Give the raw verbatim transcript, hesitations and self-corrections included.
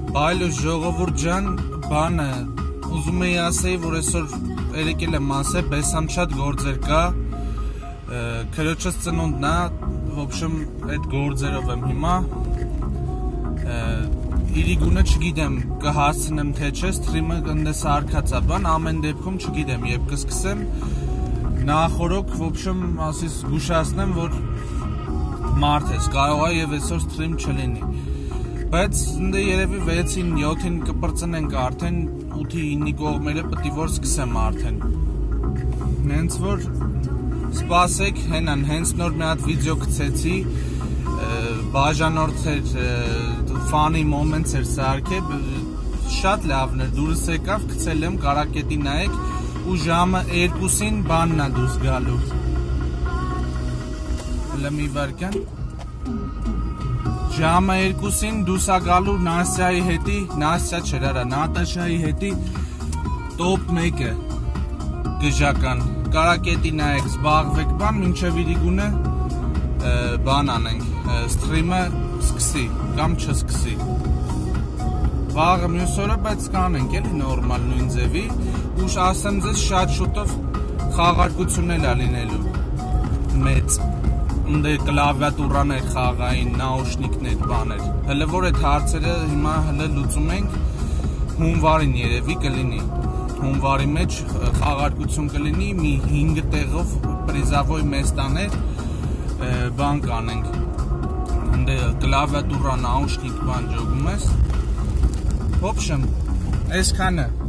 Այլուց ժողովուրդ ջան, բանը ուզում էի ասեի, որ այսօր երեկել եմ ասել, բեսամ շատ գործեր կա, քրոջս ծնունդն է, в общем, այդ գործերով եմ հիմա, իրիգունը չգիտեմ կհասցնեմ թե չէ, սթրիմը ընդես արկած է բան, ամեն դեպքում չգիտեմ, երբ կսկսեմ, նախորոք, в общем, ասես զգուշացնեմ, որ մարդ ես, կարող է և այսօր սթրիմ չլինի, բայց ընդ երևի վեցին յոթին կպրծնենք արդեն ութի ինի կողմերը պետք է որ սկսեմ արդեն հենց որ սպասեք հենան հենց նոր մի հատ վիդեո գցեցի բաժանորդ էր funny moments էր սարքել շատ լավն էր դուրս եկավ գցել եմ կարակետի նայեք ու ժամը երկուսին բանն է դուրս գալու հələ մի վարքան Ժամը երկուսին դուրս է գալու Նաստյայի հետի, Նաստյա չէր արա, Նատաշայի հետի տոպ մեկը գժական, կարակետի նայեք, զբաղվեք բան, մինչև իրիգունը բան անենք, սթրիմը սկսի, կամ չսկսի Վաղը մյուս օրը, բայց կանենք էլի նորմալ նույն ձևի, ու ասեմ ձեզ շատ շուտով խաղարկություն էլ է լինելու, մեծ Ընդ կլավիատուրաներ խաղային, նաուշնիկներ, բաներ Հələ որ այդ հարցերը հիմա հələ լուծում ենք հունվարին երևի կլինի Հունվարի մեջ խաղարկություն կլինի մի հինգ տեղով պրիզավոյ մեստաներ բան կանենք Ընդ կլավիատուրա, նաուշնիկ բան ջոգում ես В общем, այսքանը